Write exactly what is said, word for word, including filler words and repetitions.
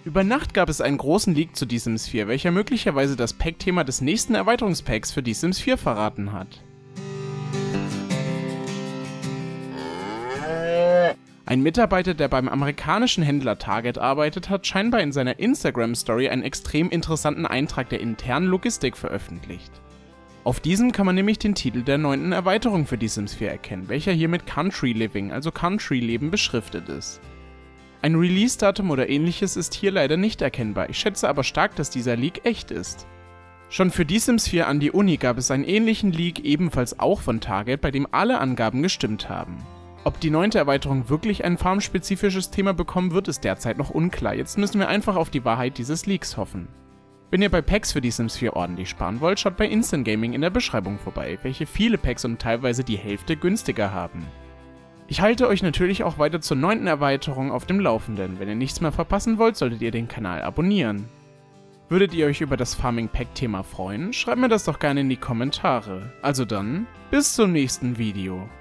Über Nacht gab es einen großen Leak zu The Sims vier, welcher möglicherweise das Pack-Thema des nächsten Erweiterungspacks für The Sims vier verraten hat. Ein Mitarbeiter, der beim amerikanischen Händler Target arbeitet, hat scheinbar in seiner Instagram-Story einen extrem interessanten Eintrag der internen Logistik veröffentlicht. Auf diesem kann man nämlich den Titel der neunten Erweiterung für The Sims vier erkennen, welcher hier mit Country Living, also Country-Leben, beschriftet ist. Ein Release-Datum oder ähnliches ist hier leider nicht erkennbar, ich schätze aber stark, dass dieser Leak echt ist. Schon für The Sims vier an die Uni gab es einen ähnlichen Leak, ebenfalls auch von Target, bei dem alle Angaben gestimmt haben. Ob die neunte Erweiterung wirklich ein farmspezifisches Thema bekommen wird, ist derzeit noch unklar, jetzt müssen wir einfach auf die Wahrheit dieses Leaks hoffen. Wenn ihr bei Packs für The Sims vier ordentlich sparen wollt, schaut bei Instant Gaming in der Beschreibung vorbei, welche viele Packs und teilweise die Hälfte günstiger haben. Ich halte euch natürlich auch weiter zur neunten Erweiterung auf dem Laufenden. Wenn ihr nichts mehr verpassen wollt, solltet ihr den Kanal abonnieren. Würdet ihr euch über das Farming Pack Thema freuen? Schreibt mir das doch gerne in die Kommentare. Also dann, bis zum nächsten Video.